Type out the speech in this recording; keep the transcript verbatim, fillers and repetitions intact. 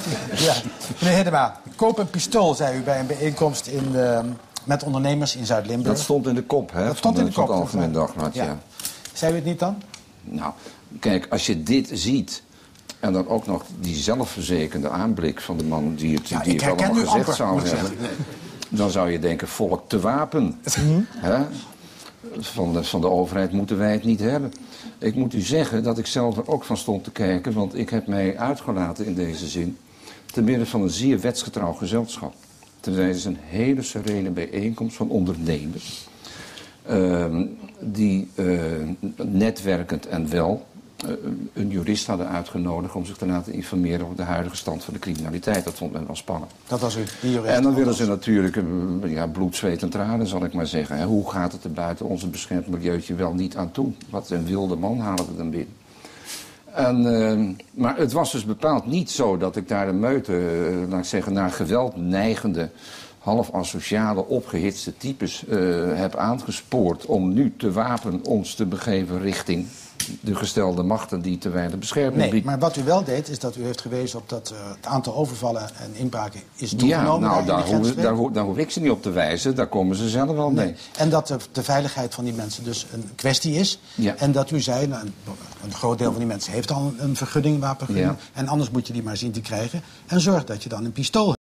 Ja. Meneer Hiddema, koop een pistool, zei u bij een bijeenkomst in, uh, met ondernemers in Zuid-Limburg. Dat stond in de kop, hè? Dat stond in de kop. Van het Algemeen Dagblad, ja. ja. Zei u het niet dan? Nou, kijk, als je dit ziet... en dan ook nog die zelfverzekerde aanblik van de man die het, ja, die het allemaal gezegd amper, zou hebben... Zeggen. Dan zou je denken, volk te wapen. Hè? Van, de, van de overheid moeten wij het niet hebben. Ik moet u zeggen dat ik zelf er ook van stond te kijken... want ik heb mij uitgelaten in deze zin... te midden van een zeer wetsgetrouw gezelschap. Tijdens een hele serene bijeenkomst van ondernemers... Uh, die uh, netwerkend en wel uh, een jurist hadden uitgenodigd... om zich te laten informeren over de huidige stand van de criminaliteit. Dat vond men wel spannend. Dat was u, die jurist. En dan willen ze natuurlijk uh, ja, bloed, zweet en tranen, zal ik maar zeggen. Hè. Hoe gaat het er buiten onze beschermd milieuutje wel niet aan toe? Wat een wilde man halen we dan binnen. En, uh, maar het was dus bepaald niet zo dat ik daar de meute, uh, laat ik zeggen, naar geweld neigende... half asociale, opgehitste types uh, heb aangespoord... om nu te wapen ons te begeven richting de gestelde machten... die te weinig bescherming nee, bieden. Maar wat u wel deed, is dat u heeft gewezen op dat uh, het aantal overvallen en inbraken is toegenomen. Ja, nou, daar, daar, hoef, daar, hoef, daar hoef ik ze niet op te wijzen. Daar komen ze zelf wel mee. Nee. En dat de, de veiligheid van die mensen dus een kwestie is. Ja. En dat u zei, nou, een, een groot deel van die mensen heeft al een, een vergunning, wapenvergunning. Ja. En anders moet je die maar zien te krijgen. En zorg dat je dan een pistool hebt.